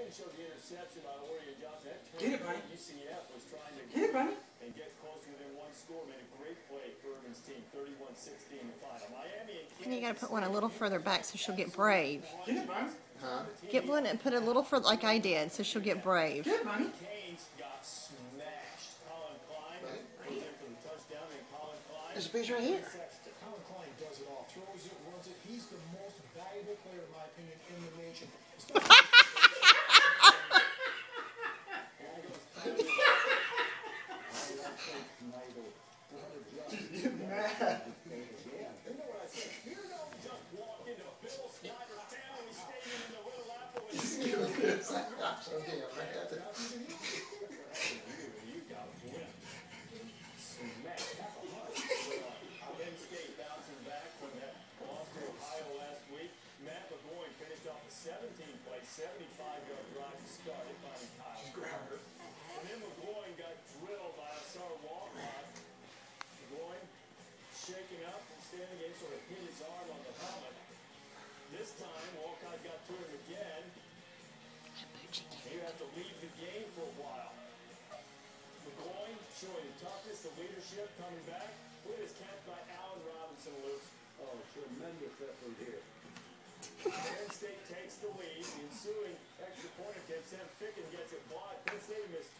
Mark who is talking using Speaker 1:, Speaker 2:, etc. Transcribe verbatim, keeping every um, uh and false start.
Speaker 1: showed the interception on Orion Johnson.
Speaker 2: Get it, buddy.
Speaker 1: U C F was trying to
Speaker 2: get it, buddy.
Speaker 1: And get closer than one score. Made a great play for Urban's team. thirty-one sixteen the final. Miami and
Speaker 3: And you got to put one a little further back so she'll get brave.
Speaker 2: Get it, buddy.
Speaker 4: Huh?
Speaker 3: Get one and put it a little further, like I did, so she'll get brave.
Speaker 2: Get it, buddy.
Speaker 1: Canes got smashed. Colin Klein
Speaker 4: Right.
Speaker 1: goes in for the touchdown, and Colin Klein.
Speaker 4: There's a picture right here.
Speaker 5: Colin Klein does it all. Throws it, runs it. He's the most valuable player, in my opinion, in the nation.
Speaker 1: seventy-five yard drive to start it by Kyle. And then McGloin got drilled by Asar Walcott. McGloin shaking up and standing in, sort of hit his arm on the helmet. This time, Walcott got to him again. He had to leave the game for a while. McGloin showing the toughness, the leadership, coming back. Look at his catch by Allen Robinson, Luke.
Speaker 6: Oh, tremendous effort here.
Speaker 1: Penn State takes the lead. The ensuing extra point attempt, Sam Ficken gets it blocked. Penn State missed